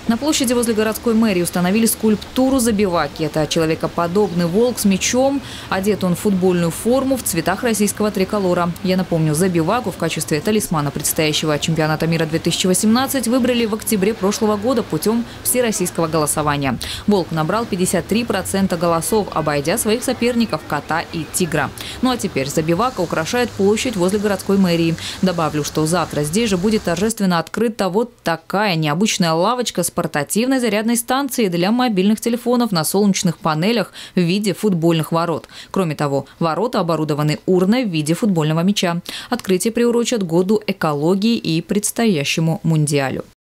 На площади возле городской мэрии установили скульптуру Забиваки. Это человекоподобный волк с мечом. Одет он в футбольную форму в цветах российского триколора. Я напомню, Забиваку в качестве талисмана предстоящего чемпионата мира 2018 выбрали в октябре прошлого года путем всероссийского голосования. Волк набрал 53% голосов, обойдя своих соперников – кота и тигра. Ну а теперь Забивака украшает площадь возле городской мэрии. Добавлю, что завтра здесь же будет торжественно открыта вот такая необычная лавочка с портативной зарядной станцией для мобильных телефонов на солнечных панелях в виде футбольных ворот. Кроме того, ворота оборудованы урной в виде футбольного мяча. Открытие приурочат году экологии и предстоящему мундиалю.